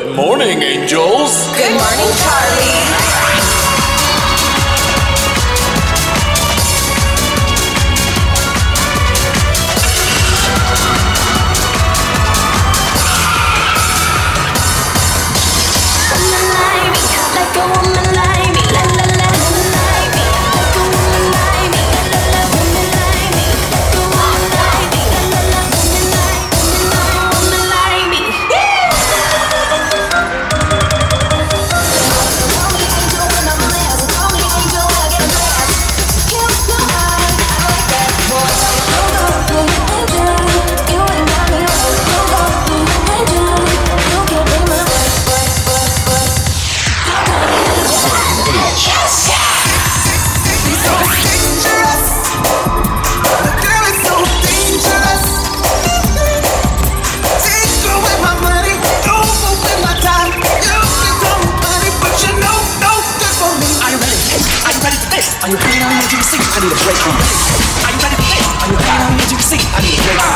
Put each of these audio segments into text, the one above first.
Good morning, angels. Good morning, Charlie. Are you ready? I need you to see. I need a break from this. Are you ready for this? Are you ready? I need you to see. I need a break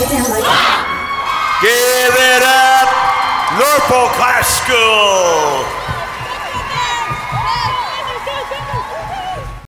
Give it up, Norfolk High School.